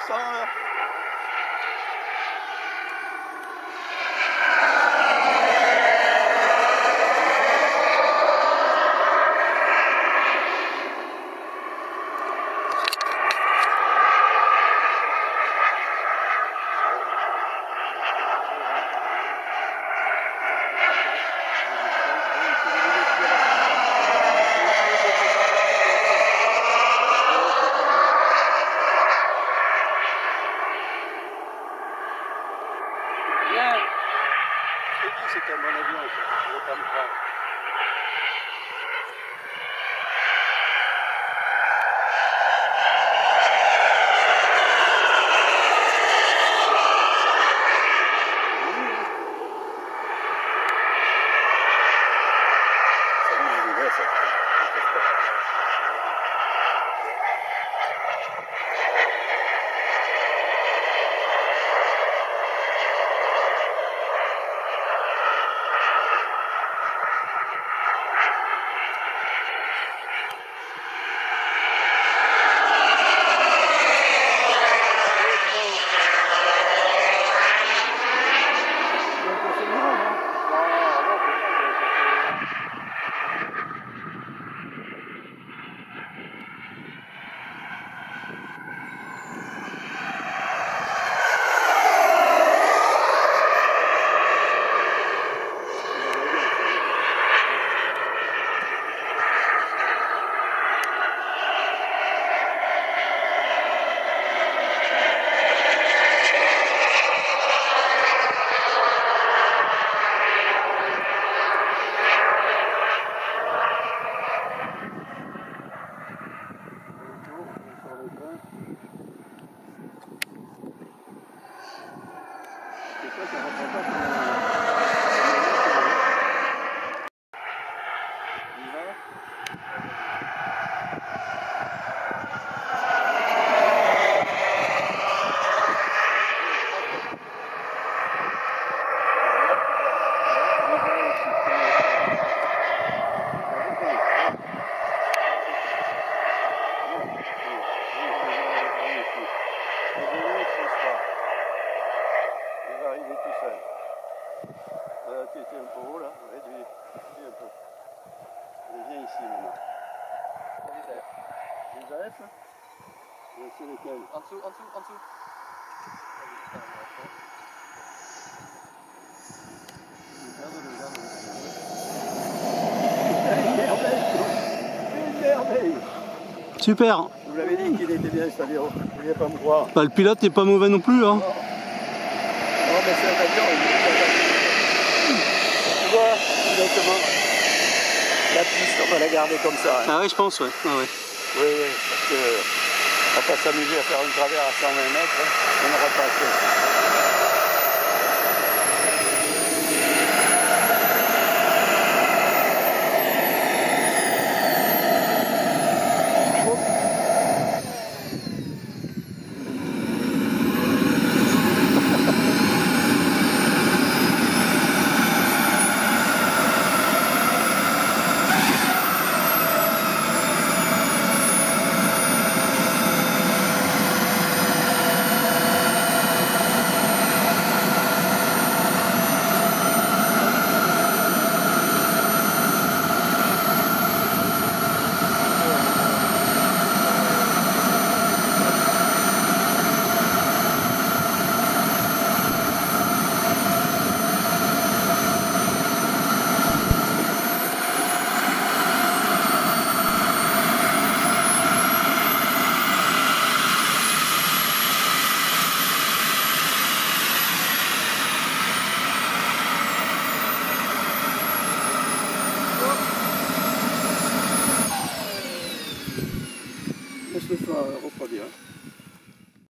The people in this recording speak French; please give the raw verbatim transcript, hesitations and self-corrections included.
cents heures. C'était un bon avion, je ne vais pas me prendre. Tu étais un peu haut là, réduis, réduis un peu. Allez, viens ici maintenant. Les A F là? C'est lesquels? En dessous, en dessous, en dessous. Une merveille! Super! Je vous l'avais dit qu'il était bien cet avion, vous ne vouliez pas me croire. Bah, le pilote n'est pas mauvais non plus. Hein. Non, non mais c'est un avion, il est un avion. Tu vois, exactement. La piste, on va la garder comme ça. Hein. Ah ouais, je pense, ouais. Ah ouais. Oui, oui, parce que on va pas s'amuser à faire une travers à cent vingt mètres, hein. On n'aura pas assez. Laisse-le faire refroidir.